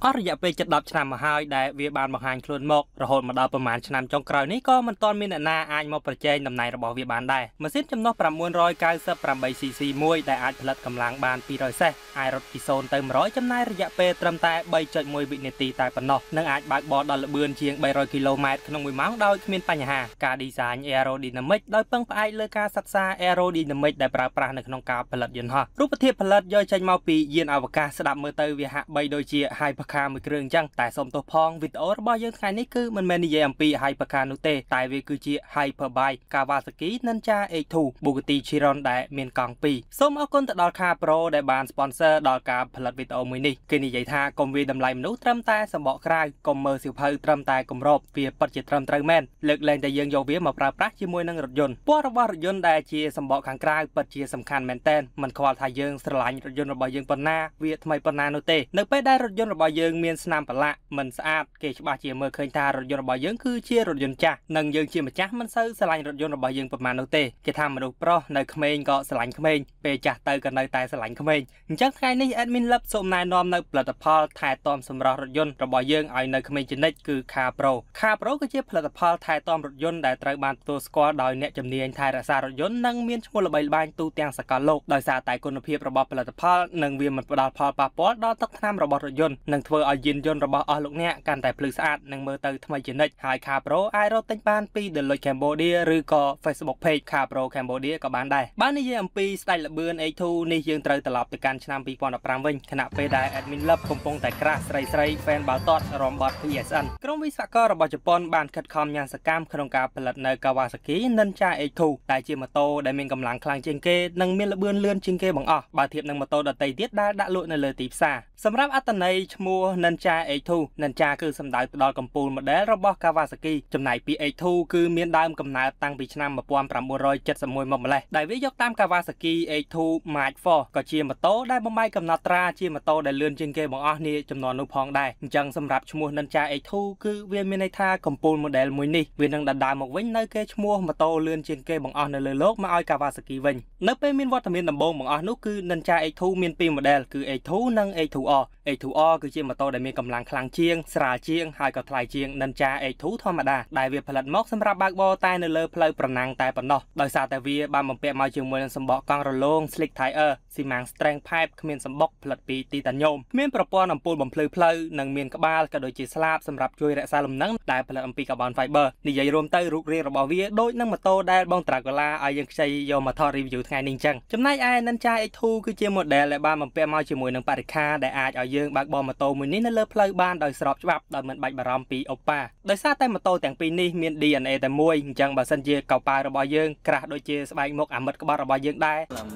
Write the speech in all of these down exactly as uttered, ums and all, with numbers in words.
អស់រយៈពេលជិតដប់ឆ្នាំមកហើយដែលវាបានបង្ហាញខ្លួនមករហូតមកដល់ប្រមាណឆ្នាំចុងក្រោយនេះក៏មិនទាន់មានអ្នកណាអាចមកប្រជែងតំណែងរបស់វាបានដែរម៉ាស៊ីនចំណុះប្រាំបួនរយកៅសិបប្រាំបីស៊ីស៊ីមួយដែលអាចផលិតកម្លាំងបានពីររយសេសអាចរត់ពីศูนย์ទៅមួយរយចំណាយរយៈពេលត្រឹមតែបីចុចមួយវិនាទីតែប៉ុណ្ណោះនិងអាចបើកបរដល់ល្បឿនជាងបីរយគីឡូម៉ែត្រក្នុងមួយម៉ោងដោយគ្មានបញ្ហាការ design aerodynamic ដោយពឹងផ្អែកលើការសិក្សា aerodynamic ដែលប្រើប្រាស់នៅក្នុងការផលិតយន្តហោះរូបភាពផលិតយកចេញមកពីយានអវកាសស្ដាប់មើលទៅវាហាក់បីដូចជា Hypercar មួយគ្រឿងអញ្ចឹងតែសូមទោសផងវីដេអូរបស់យើងថ្ងៃនេះគឺមិនមែននិយាយអំពី Hypercar នោះទេតែវាគឺជា Hyperbike Kawasaki Ninja เอ็กซ์ ทู Bugatti Chiron ដែលមានកង់ពីរសូមអរគុណទៅដល់ Car Pro ដែលបាន sponsor ដល់ការផលិតវីដេអូមួយនេះគេនិយាយថាកុំវាយតម្លៃមនុស្សត្រឹមតែសម្បកក្រៅកុំមើលសៀវភៅត្រឹមតែគម្របវាពិតជាត្រឹមត្រូវមែនលើកលែងតែយើងយកវាមកប្រើប្រាស់ជាមួយនឹងរថយន្តពណ៌របស់រថយន្តដែលជាសម្បកខាងក្រៅពិតជាសំខាន់មែនទែនមិនខ្វល់ថាយើងស្រឡាញ់រថយន្តរបស់យើងប៉ុណ្ណាវាថ្មីប៉ុណ្ណានោះទេនៅពេលដែលរថយន្តរបស់យើងមានស្នាមប្រឡាក់មិនស្អាតគេច្បាស់ជាមើលឃើញថារថយន្តរបស់យើងគឺជារថយន្តចាស់និងយើងជាម្ចាស់មិនសូវស្រឡាញ់រថយន្តរបស់យើងប៉ុន្មាននោះទេគេថាមនុស្សប្រុសនៅក្មេងក៏ស្រឡាញ់ក្មេងពេលចាស់ទៅក៏នៅតែស្រឡាញ់ក្មេងអញ្ចឹងថ្ងៃនេះ admin lab សូមណែនាំនៅផលិតផលថែទាំសម្រស់រថយន្តរបស់យើងឲ្យនៅក្មេងជានិច្ចគឺ Car Pro Car Pro គឺជាផលិតផលថែទាំរថយន្តដែលត្រូវបានទទួលស្គាល់ដោយអ្នកជំនាញថែរក្សារថយន្តនិងមានឈ្មោះល្បីល្បាញទូទាំងសកលលោកដោយសារតែគុណភាពរបស់ផលិតផលនិងវាមិនផ្ដល់ផលប៉ះពាល់ដល់ទឹកថ្នាំរបស់រថយន្តនិងធ្វើឲ្យយានយន្តរបស់អស់លោកអ្នកកាន់តែភ្លឺស្អាតនិងមើលទៅថ្មីជានិច្ចហើយ Car Pro អាចរកទិញបានពី Delux Cambodia ឬក៏ Facebook Page Car Pro Cambodia ក៏បានដែរបាននិយាយអំពីស្ដេចល្បឿន เอ็กซ์ ทู នេះយើងត្រូវត្រឡប់ទៅកាន់ឆ្នាំពីរពាន់ដប់ប្រាំវិញខណៈពេលដែល Admin Lab កំពុងតែក្រាស់ស្រីស្រី fan បាល់ទាត់រំបត់ พี เอส เอ็น ក្រុមវិស្វកររបស់ជប៉ុនបានខិតខំយ៉ាងសកម្មក្នុងការផលិតនៅ Kawasaki Ninja เอ็กซ์ ทู ដែលជាម៉ូតូដែលមានកម្លាំងខ្លាំងជាងគេនិងមានល្បឿនលឿនជាងគេបង្អស់បើធៀបនឹងម៉ូតូដទៃទៀតដែលដាក់លក់នៅលើទីផ្សារសម្រាប់អត្ថន័យឈ្មោះ Ninja เอ็กซ์ ทู Ninja គឺសំដៅទៅដល់កំពូល model របស់ Kawasaki ចំណែកពី เอ็กซ์ ทู គឺមានដើមកំណើតតាំងពីឆ្នាំmột nghìn chín trăm七十mộtមកម្លេះដែលវាយកតាម Kawasaki เอ็กซ์ ทู Mark ហ្វ័រ ក៏ជាម៉ូតូដែលបំបីកំណត់ត្រាជាម៉ូតូដែលលឿនជាងគេបង្អស់នាចំនួននោះផងដែរអញ្ចឹងសម្រាប់ឈ្មោះ Ninja เอ็กซ์ ทู គឺវាមានន័យថាកំពូល model មួយនេះវានឹងដណ្ដើមមកវិញនៅគេឈ្មោះម៉ូតូលឿនជាងគេបង្អស់នៅលើលោកមកឲ្យ Kawasaki វិញនៅពេលមានវត្តមានដំបូងបង្អស់នោះគឺ Ninja เอ็กซ์ ทู មានពីរ model គឺ เอ็กซ์ ทู និង เอ็กซ์ ทู អាร์ เอ็กซ์ ทู អាร์ គឺជាម៉ូតូដែលមានកម្លាំងខ្លាំងជាងស្រាលជាងហើយក៏ថ្លៃជាង Ninja เอ็กซ์ ทู ធម្មតាដែលវាផលិតមកសម្រាប់បើកបរតែនៅលើផ្លូវប្រណាំងតែប៉ុណ្ណោះដោយសារតែវាបានបំពាក់មកជាមួយនឹងសម្បកកង់រលោង slick tire ស៊ីម៉ាំង strength pipe គ្មានសម្បុកផលិតពីទីតាញ៉ូមមានប្រព័ន្ធអំពូលបំភ្លឺផ្លូវនិងមានក្បាលក៏ដូចជាស្លាបសម្រាប់ជួយរក្សាលំនឹងដែលផលិតអំពី carbon fiber និយាយរួមទៅរូបរាងរបស់វាដូចនឹងម៉ូតូដែលបងត្រាកូឡាឲ្យយើងខ្ចីយកមកថត review ថ្ងៃនេះអញ្ចឹងចំណែកឯ Ninja เอ็กซ์ ทู គឺជា model ដែលបានបំពាក់មកជាមួយនឹងបរិក្ខារដែលអាចឲ្យយើងបើកបរម៉ូតូមួយនេះនៅលើផ្លូវបានដោយស្របច្បាប់ដោយមិនបាច់បារម្ភពីអូប៉ាដោយសារតែម៉ូតូទាំងពីរនេះមាន ดี เอ็น เอ តែមួយអញ្ចឹងបើសិនជាកោប៉ារបស់យើងក្រាស់ដូចជាស្បែកមុខអាមិតក្បត់របស់យើងដែរ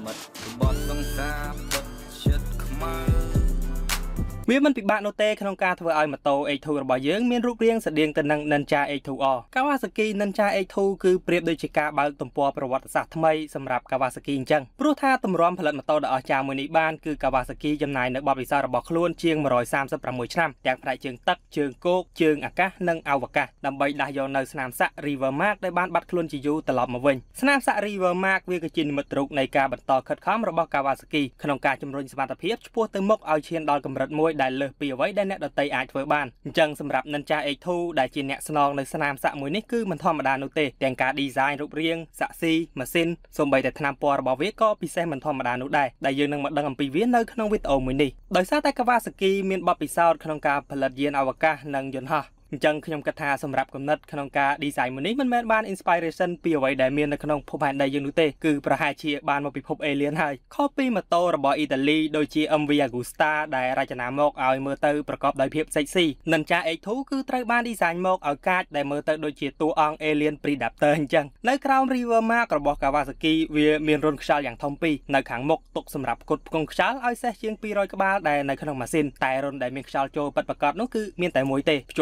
វាមិនពិបាកនោះទេក្នុងការធ្វើឲ្យម៉ូតូ เอ็กซ์ ทู របស់យើងមានរូបរាងស្តៀងទៅនឹង Ninja เอ็กซ์ ทู អាร์ Kawasaki Ninja เอ็กซ์ ทู គឺប្រៀបដូចជាការបើកទំព័រប្រវត្តិសាស្ត្រថ្មីសម្រាប់ Kawasaki អញ្ចឹងព្រោះថាទម្រាំផលិតម៉ូតូដ៏អស្ចារ្យមួយនេះបានគឺ Kawasaki ចំណាយនៅបទពិសោធន៍របស់ខ្លួនជាងmột trăm三mươi sáuឆ្នាំទាំងផ្នែកជើងទឹកជើងគោកជើងអាកាសនិងអវកាសដើម្បីដាស់យកនៅស្នាមសាក់ River Mark ដែលបានបាត់ខ្លួនជាយូរត្រឡប់មកវិញស្នាមសាក់ River Mark វាគឺជានិមិត្តរូបនៃការបន្តខិតខំរបស់ Kawasaki ក្នុងការជំរុញសមត្ថភាពឆ្ពោះទៅមុខឲ្យឈានដល់កម្រិតមួយដែលលើសពីអ្វីដែលអ្នកដទៃអាចធ្វើបានអញ្ចឹងសម្រាប់ Ninja เอ็กซ์ ทู ដែលជាអ្នកស្នងនៅស្នាមសាក់មួយនេះគឺមិនធម្មតានោះទេទាំងការ design រូបរាងសាក់ស៊ីម៉ាស៊ីនសូម្បីតែថ្នាំពណ៌របស់វាក៏ពិសេសមិនធម្មតានោះដែរដែលយើងនឹងមកដឹងអំពីវានៅក្នុងវីដេអូមួយនេះដោយសារតែ Kawasaki មានបទពិសោធន៍ក្នុងការផលិតយានអវកាសនិងយន្តហោះអញ្ចឹងខ្ញុំគិតថាសម្រាប់គំនិតក្នុងការ design មួយនេះមិនមែនបាន inspiration ពីអ្វីដែលមាននៅក្នុងភពផែនដីយើងនោះទេគឺប្រហែលជាបានមកពីភព alien ហើយខុសពីម៉ូតូរបស់អ៊ីតាលីដូចជា em វី Agusta ដែលរចនាមកឲ្យមើលទៅប្រកបដោយភាព sexy Ninja เอ็กซ์ ทู គឺត្រូវបាន design មកឲ្យកាចដែលមើលទៅដូចជាតួអង្គ alien predator អញ្ចឹងនៅក្រោម River Mark របស់ Kawasaki វាមានរន្ធខ្យល់យ៉ាងធំពីរនៅខាងមុខទុកសម្រាប់ផ្គត់ផ្គង់ខ្យល់ឲ្យសេះជាងពីររយក្បាលដែលនៅក្នុងម៉ាស៊ីនតែរន្ធដែលមានខ្យល់ចូលពិតប្រាកដនោះគឺមានតែមួយទេភ្ជាប់ជាមួយ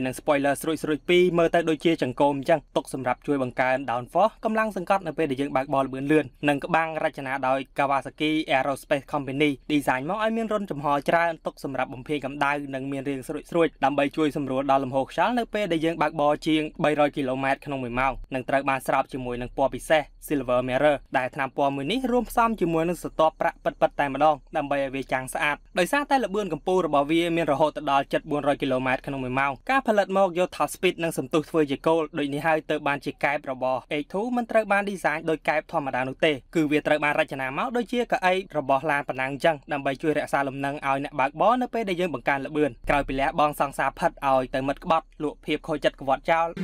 នឹង spoiler ស្រួយស្រួយពីរមើលទៅដូចជាចង្កូមអញ្ចឹងទុកសម្រាប់ជួយបង្កើន downforce កម្លាំងសង្កត់នៅពេលដែលយើងបើកបលលឿនលឿននិងក្បាំងរចនាដោយ Kawasaki Aerospace Company design មកឲ្យមានរុនចំហច្រើនទុកសម្រាប់បំភាយកម្ដៅនិងមានរាងស្រួយស្រួយដើម្បីជួយសម្រួលដល់លំហូរខ្យល់នៅពេលដែលយើងបើកបលជាងបីរយគីឡូម៉ែត្រក្នុងមួយម៉ោងនិងត្រូវបានស្រោបជាមួយនឹងពណ៌ពិសេស Silver Mirror ដែលថ្នាំពណ៌មួយនេះរួមផ្សំជាមួយនឹងស្រទាប់ប្រាក់ពិតៗតែម្ដងដើម្បីឲ្យវាចាំងស្អាតដោយសារតែល្បឿនកម្ពស់របស់វាមានរហូតដល់ជិតបួនរយគីឡូម៉ែត្រក្នុងមួយម៉ោងការផលិតមកយក top speed និងសន្ទុះធ្វើជាគោលដូចនេះហើយទៅបានជាកែបរបស់ เอช ทู មិនត្រូវបាន design ដោយកែបធម្មតានោះទេគឺវាត្រូវបានរចនាមកដូចជាកៅអីរបស់ឡានប៉ណ្ណាំងអញ្ចឹងដើម្បីជួយរក្សាលំនឹងឲ្យអ្នកបើកបរនៅពេលដែលយើងបង្កើនល្បឿនក្រោយពីលះបងសង្សារផិតឲ្យទៅមិត្តក្បត់លក់ភាពខូចចិត្តក្បត់ចោល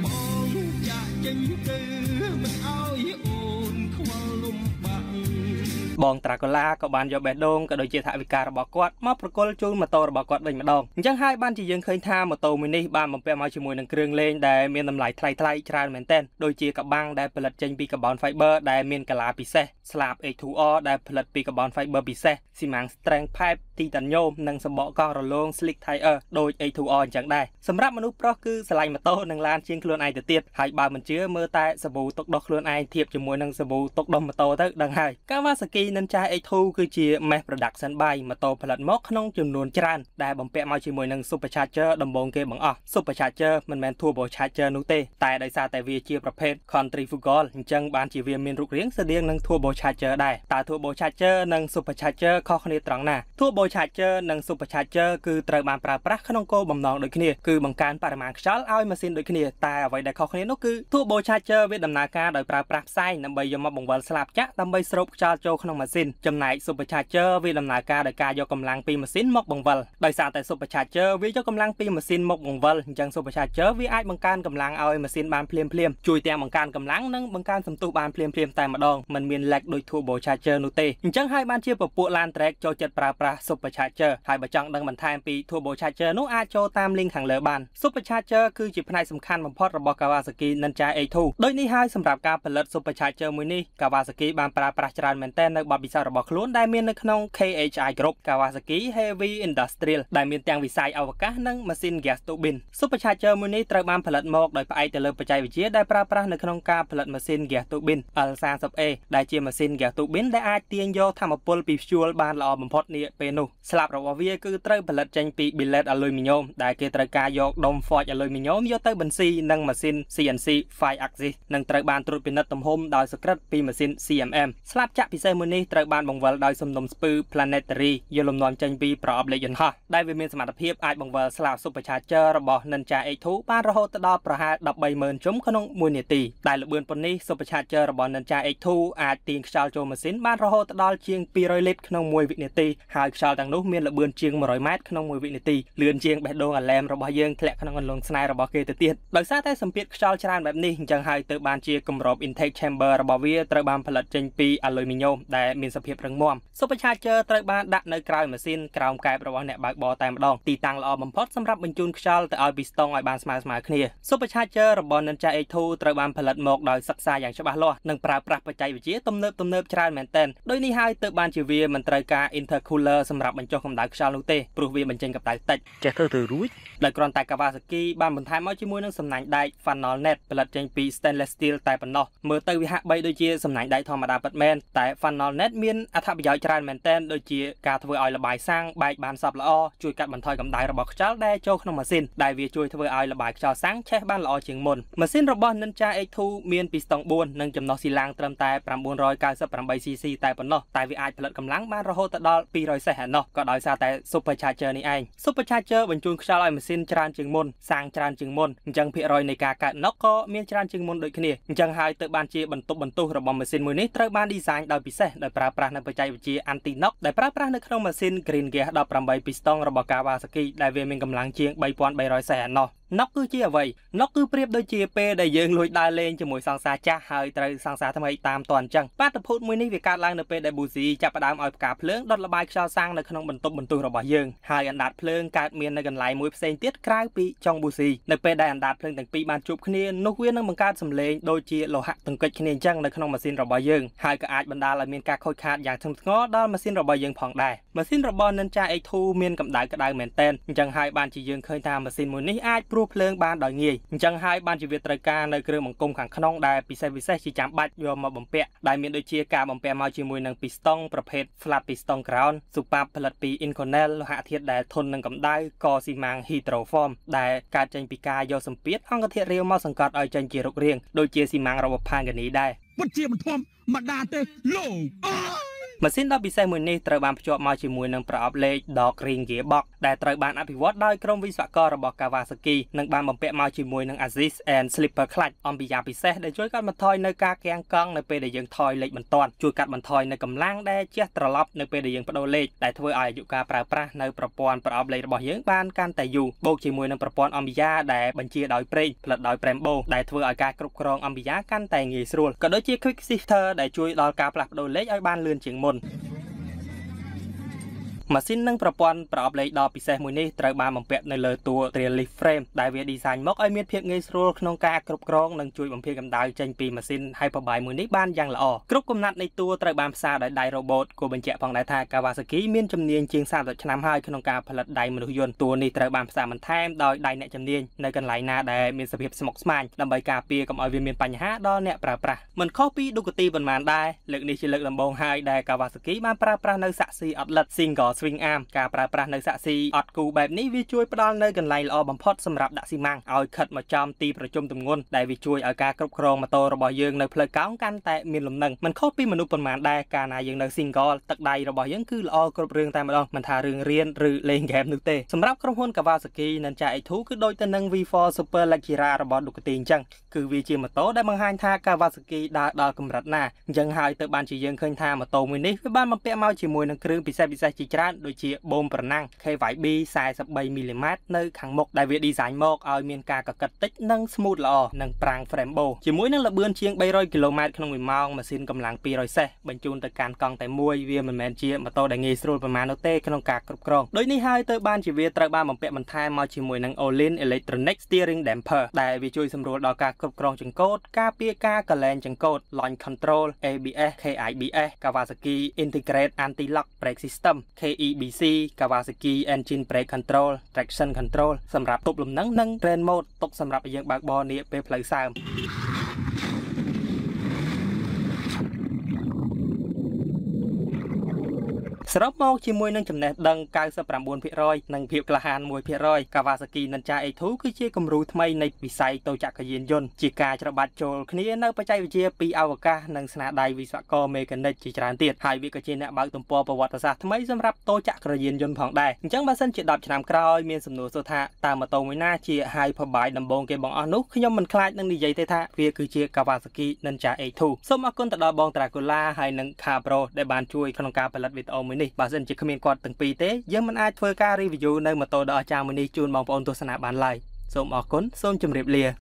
បងត្រាកូឡាក៏បានយកបេះដូងក៏ដូចជាថវិការបស់គាត់មកប្រគល់ជូនម៉ូតូរបស់គាត់វិញម្ដងអញ្ចឹងហើយបានជាយើងឃើញថាម៉ូតូមួយនេះបានបំពាក់មកជាមួយនឹងគ្រឿងលេងដែលមានតម្លៃថ្លៃថ្លៃច្រើនមែនទែនដូចជាកបាំងដែលផលិតចេញពី carbon fiber ដែលមានកាឡាពិសេសស្លាប เอช ทู អារ ដែលផលិតពី carbon fiber ពិសេសស៊ីម៉ាំង strength pipe ទីតាញ៉ូមនិងសម្បកកង់រលោង slick tire ដូច เอช ทู អារ អញ្ចឹងដែរសម្រាប់មនុស្សប្រុសគឺស្រឡាញ់ម៉ូតូនិងឡានជាងខ្លួនឯងទៅទៀតហើយបើមិនជឿមើលតែសាប៊ូទុកដោះខ្លួនឯងធៀបជាមួយនឹងសាប៊ូទុកដោះម៉ូតូទៅដឹងហើយ Kawasaki នឹងចា เอช ทู គឺជា mass production by ម៉ូតូផលិតមកក្នុងចំនួនច្រើនដែលបំពាក់មកជាមួយនឹង supercharger ដំបូងគេបង្អស់ supercharger មិនមែន turbo charger នោះទេតែដោយសារតែវាជាប្រភេទ centrifugal អញ្ចឹងបានជាវាមានរូបរាងស្តៀងនឹង turbo charger ដែរតើ turbo charger និង supercharger ខុសគ្នាត្រង់ណា turbo charger និង supercharger គឺត្រូវបានប្រើប្រាស់ក្នុងគោលបំណងដូចគ្នាគឺបង្កើនបរិមាណខ្យល់ឲ្យម៉ាស៊ីនដូចគ្នាតែអ្វីដែលខុសគ្នានោះគឺ turbo charger វាដំណើរការដោយប្រើប្រាស់ផ្សែងដើម្បីយកមកបង្វិលស្លាបចក្រដើម្បីស្រូបខ្យល់ចូលក្នុងម៉ាស៊ីនចំណែក supercharger វាដំណើរការដោយការយកកម្លាំងពីម៉ាស៊ីនមកបង្វិលដោយសារតែ supercharger វាយកកម្លាំងពីម៉ាស៊ីនមកបង្វិលអញ្ចឹង supercharger វាអាចបង្កើនកម្លាំងឲ្យម៉ាស៊ីនបានភ្លាមភ្លាមជួយទាំងបង្កើនកម្លាំងនិងបង្កើនសន្ទុះបានភ្លាមភ្លាមតែម្ដងមិនមាន lag ដូច turbo charger នោះទេអញ្ចឹងហើយបានជាពពួកឡាន track ចូលចិត្តប្រើប្រាស់ supercharger ហើយបើចង់ដឹងបន្ថែមពី turbo charger នោះអាចចូលតាម link ខាងលើបាន supercharger គឺជាផ្នែកសំខាន់បំផុតរបស់ Kawasaki Ninja เอช ทู ដូចនេះហើយសម្រាប់ការផលិត supercharger មួយនេះ Kawasaki បានប្រើប្រាស់ច្រើនមែនទែននៅបទពិសោធន៍របស់ខ្លួនដែលមាននៅក្នុង เค เอช ไอ Group Kawasaki Heavy Industrial ដែលមានទាំងវិស័យអវកាសនិងម៉ាស៊ីន gas turbine supercharger មួយនេះត្រូវបានផលិតមកដោយផ្អែកទៅលើបច្ចេកវិទ្យាដែលប្រើប្រាស់នៅក្នុងការផលិតម៉ាស៊ីន gas turbine แอล សាមសិប เอ ដែលជាម៉ាស៊ីន gas turbine ដែលអាចទាញយកថាមពលពី fuel បានល្អបំផុតនាពេលនោះស្លាបរបស់វាគឺត្រូវផលិតចេញពី billet aluminum ដែលគេត្រូវការយកដុំ forged aluminum យកទៅបន្ស៊ីនឹងម៉ាស៊ីន ซี เอ็น ซี five axis និងត្រូវបានត្រួតពិនិត្យទំហំដោយសក្តិពីម៉ាស៊ីន ซี เอ็ม เอ็ม ស្លាបចក្រពិសេសមួយនេះត្រូវបានបង្វិលដោយសំណុំស្ពឺ planetary យកលំនាំចេញពីប្រអប់លេខយន្តហោះដែលវាមានសមត្ថភាពអាចបង្វិលស្លាប supercharger របស់ Ninja เอช ทู បានរហូតដល់ប្រហែល ដប់បីម៉ឺន ជុំក្នុងមួយនាទីដែលល្បឿនប៉ុណ្នេះ supercharger របស់ Ninja เอช ทู អាចទាញខ្យល់ចូលម៉ាស៊ីនបានរហូតដល់ជាងពីររយលីត្រក្នុងមួយវិនាទីហើយខ្យល់ទាំងនោះមានល្បឿនជាងមួយរយម៉ែត្រក្នុងមួយវិនាទីលឿនជាងបេះដូងអាឡែមរបស់យើងធ្លាក់ក្នុងអន្លង់ស្នេហ៍របស់គេទៅទៀតដោយសារតែសម្ពាធខ្យល់ច្រើនបែបនេះអញ្ចឹងហើយទៅបានជាគម្រប intake chamber របស់វាត្រូវបានផលិតចេញពី aluminum ដែលមានសភាពរឹងមាំ supercharger ត្រូវបានដាក់នៅក្រោយម៉ាស៊ីនក្រោមកែបរបស់អ្នកបើកបរតែម្ដងទីតាំងល្អបំផុតសម្រាប់បញ្ជូនខ្យល់ទៅឲ្យពីស្ទង់ឲ្យបានស្មើស្មើគ្នា supercharger របស់ Ninja เอช ทู ត្រូវបានផលិតមកដោយសិក្សាយ៉ាងច្បាស់លាស់និងប្រើប្រាស់បច្ចេកវិទ្យាទំនើបទំនើបច្រើនមែនទែនដោយនេះហើយទើបបានជាវាមិនត្រូវការ intercooler សម្រាប់បញ្ចុះកម្ដៅខ្យល់នោះទេព្រោះវាបញ្ចេញកម្ដៅតិចចេះធ្វើទៅរួចដោយគ្រាន់តែ Kawasaki បានបន្ថែមមកជាមួយនឹងសំណាញ់ដែក funnel net ផលិតចេញពី stainless steel តែប៉ុណ្ណោះមើលទៅវាហាក់បីដូចជាសំណាញ់ដែកធម្មតាពិតមែនតែ funnel net មានអត្ថប្រយោជន៍ច្រើនមែនទែនដូចជាការធ្វើឲ្យល្បាយសាំងបែកបានសព្វល្អជួយកាត់បន្ថយកម្ដៅរបស់ខ្យល់ដែលចូលក្នុងម៉ាស៊ីនដែលវាជួយធ្វើឲ្យល្បាយខ្យល់សាំងឆេះបានល្អជាងមុនម៉ាស៊ីនរបស់ Ninja เอช ทู មានពីស្ទង់បួននិងចំណុះស៊ីឡាំងត្រឹមតែnine ninety-eightស៊ីសី តែប៉ុណ្ណោះតែវាអាចផលិតកម្លាំងបានរហូតដល់two hundredសេសឯណោះក៏ដោយសារតែ supercharger នេះឯង supercharger បញ្ជូនខ្យល់ឲ្យម៉ាស៊ីនច្រើនជាងមុនសាំងច្រើនជាងមុនអញ្ចឹងភាគរយនៃការកើតណុកក៏មានច្រើនជាងមុនដូចគ្នាអញ្ចឹងហើយទៅបានជាបន្ទប់បន្ទុះរបស់ម៉ាស៊ីនមួយនេះត្រូវបាន design ដោយពិសេសដោយប្រើប្រាស់នៅបច្ចេកវិទ្យា anti knock ដែលប្រើប្រាស់នៅក្នុងម៉ាស៊ីន green gas eighteenពីស្ទង់របស់ Kawasaki ដែលវាមានកម្លាំងជាងthree thousand three hundredសេសឯណោះណុកគឺជាអ្វីណុកគឺប្រៀបដូចជាពេលដែលយើងលួចដើរលេងជាមួយសង្សារចាស់ហើយត្រូវសង្សារថ្មីតាមតអញ្ចឹងបាតុភូតមួយនេះវាកើតឡើងនៅពេលដែលប៊ូស៊ីចាប់ផ្ដើមឲ្យផ្កាភ្លើងដុតល្បាយខ្យល់សាំងនៅក្នុងបន្ទប់បន្ទុះរបស់យើងហើយអណ្ដាតភ្លើងកើតមាននៅកន្លែងមួយផ្សេងទៀតក្រៅពីចុងប៊ូស៊ីនៅពេលដែលអណ្ដាតភ្លើងទាំងពីរបានជួបគ្នានោះវានឹងបង្កើតសំឡេងដូចជាលោហៈទង្គិចគ្នាអញ្ចឹងនៅក្នុងម៉ាស៊ីនរបស់យើងហើយក៏អាចបណ្ដាលឲ្យមានការខូចខាតយ៉ាងធ្ងន់ធ្ងរដល់ម៉ាស៊ីនរបស់យើងផងដែរម៉ាស៊ីនរបស់ Ninja เอช ทู មានកម្ដៅក្ដៅមែនទែនអញ្ចឹងហើយបានជាយើងឃើញថាម៉ាស៊ីនមួយនេះអាចព្រួព្រោះភ្លើងបានដោយងាយអញ្ចឹងហើយបានជាវាត្រូវការនៅគ្រឿងបង្គុំខាងក្នុងដែលពិសេសពិសេសជាចាំបាច់យកមកបំពាក់ដែលមានដូចជាការបំពាក់មកជាមួយនឹង piston ប្រភេទ flat piston crown ស៊ូប៉ាផលិតពី inconel លោហៈធាតុដែលធន់នឹងកម្ដៅកស៊ីម៉ាំង hydroform ដែលកើតចេញពីការយកសម្ពាធអង្គធាតុរាវមកសង្កត់ឲ្យចេញជារុករាងដូចជាស៊ីម៉ាំងរបស់ផាងកានីដែរពិតជាមិនធម្មតាទេលោកម៉ាស៊ីនដ៏ពិសេសមួយនេះត្រូវបានភ្ជាប់មកជាមួយនឹងប្រអប់លេខ Delux Cambo ដែលត្រូវបានអភិវឌ្ឍដោយក្រុមវិស្វកររបស់ Kawasaki និងបានបំពាក់មកជាមួយនឹង Assist and Slipper Clutch អំពីយ៉ាងពិសេសដែលជួយកាត់បន្ថយនៅការគាំងកង់នៅពេលដែលយើងថយលេខបន្ទាន់ជួយកាត់បន្ថយនៅកម្លាំងដែលជះត្រឡប់នៅពេលដែលយើងបដូរលេខដែលធ្វើឲ្យអាយុកាលប្រើប្រាស់នៅប្រព័ន្ធប្រអប់លេខរបស់យើងបានកាន់តែយូរបូកជាមួយនឹងប្រព័ន្ធអំពីយ៉ាដែលបញ្ជាដោយប្រេងផលិតដោយ Brembo ដែលធ្វើឲ្យការគ្រប់គ្រងអំពីយ៉ាកាន់តែងាយស្រួលក៏ដូចជា Quick Shifter ដែលជួយដល់ការផ្លាស់ប្ដូរលេខឲ្យបានលឿនជាងមុនម៉ាស៊ីននិងប្រព័ន្ធប្រអប់លេខដ៏ពិសេសមួយនេះត្រូវបានបំពាក់នៅលើតួ Trail Lift Frame ដែលវា design មកឲ្យមានភាពងាយស្រួលក្នុងការគ្រប់គ្រងនិងជួយបំភាយកម្ដៅចេញពីម៉ាស៊ីន Hyperbike មួយនេះបានយ៉ាងល្អគ្រប់កំណាត់នៃតួត្រូវបានផ្សារដោយដៃ robot គួរបញ្ជាក់ផងដែរថា Kawasaki មានជំនាញជាងសាមសិបឆ្នាំហើយក្នុងការផលិតដៃមនុស្សយន្តតួនេះត្រូវបានផ្សារបន្ថែមដោយដៃអ្នកជំនាញនៅកន្លែងណាដែលមានសភាពស្មុគស្មាញដើម្បីការពារកុំឲ្យវាមានបញ្ហាដល់អ្នកប្រើប្រាស់មិនខុសពី Bugatti ប៉ុន្មានដែរលើកនេះជាលើកដំបូងហើយដែល Kawasaki បានប្រើប្រាស់នៅសាក់ស៊ីអត់លិត single swing arm ការប្រើប្រាស់នៅសាក់ស៊ីអត់គូបែបនេះវាជួយផ្ដល់នៅកន្លែងល្អបំផុតសម្រាប់ដាក់ស៊ីម៉ាំងឲ្យខិតមកចំទីប្រជុំទម្ងន់ដែលវាជួយឲ្យការគ្រប់គ្រងម៉ូតូរបស់យើងនៅផ្លូវកោងកាន់តែមានលំនឹងមិនខុសពីមនុស្សប៉ុន្មានដែរកាលណាយើងនៅ single ទឹកដៃរបស់យើងគឺល្អគ្រប់រឿងតែម្ដងមិនថារឿងរៀនឬលេងហ្គេមនោះទេសម្រាប់ក្រុមហ៊ុន Kawasaki និងចា H ทู គឺដូចទៅនឹង វី ហ្វ័រ Super Luxury របស់ Bugatti អញ្ចឹងគឺវាជាម៉ូតូដែលបង្ហាញថា Kawasaki ដើរដល់កម្រិតណាអញ្ចឹងហើយទៅបានជាយើងឃើញថាម៉ូតូមួយនេះវាបានបំពាក់មកជាមួយនឹងគ្រឿងពិសេសពិសេសជាច្រើនដូចជាបូមប្រណាំង K Y B สี่สิบสามមីលីម៉ែត្រនៅខាងមុខដែលវា design មកឲ្យមានការកកិតតិចនិង smooth ល្អនិងប្រាំង Brembo ជាមួយនឹងល្បឿនជាង300គីឡូម៉ែត្រក្នុងមួយម៉ោងម៉ាស៊ីនកម្លាំងពីររយសេសបញ្ជូនទៅកាន់កង់តែមួយវាមិនមែនជាម៉ូតូដែលងាយស្រួលប៉ុន្មាននោះទេក្នុងការគ្រប់គ្រងដូចនេះហើយទៅបានជាវាត្រូវបានបំពាក់បន្ថែមមកជាមួយនឹង All-in Electronic Steering Damper ដែលវាជួយសម្រួលដល់ការគ្រប់គ្រងចង្កូតការពារការកលែងចង្កូត Launch Control A B S K I B S Kawasaki Integrated Anti-Lock Brake System K E B C Kawasaki Engine Brake Control Traction Control សម្រាប់ទប់លំនឹងនិង Rain Mode ទុកសម្រាប់ឲ្យយើងបើកបរនាពេលផ្លូវសើមសរុបមកជាមួយនឹងចំណេះដឹង 九十九ភាគរយ និងភាពក្លាហាន មួយភាគរយ Kawasaki និងចា H ทู គឺជាគំរូថ្មីនៃវិស័យតូចចក្រយានយន្តជាការច្របាច់ចូលគ្នានៅបច្ចេកវិទ្យាពីអវកាសនិងស្នាដៃវិស្វករមេកានិកជាច្រើនទៀតហើយវាក៏ជាអ្នកបើកទំព័រប្រវត្តិសាស្ត្រថ្មីសម្រាប់តូចចក្រយានយន្តផងដែរអញ្ចឹងបើសិនជាដប់ឆ្នាំក្រោយមានសំណួរសួរថាតើម៉ូតូមួយណាជា Hyperbike ដំបូងគេបងអស់នោះខ្ញុំមិនខ្លាចនឹងនិយាយទេថាវាគឺជា Kawasaki និងចា H ทู សូមអរគុណទៅដល់បង Dracula ហើយនិង Cabro ដែលបានជួយក្នុងការផលិតវីដេអូមួយនេះបើសិនជាគ្មានគាត់ទាំងពីរទេយើងមិនអាចធ្វើការ review នៅម៉ូតូដ៏អស្ចារ្យមួយនេះជូនបងប្អូនទស្សនាបានឡើយសូមអរគុណសូមជម្រាបលា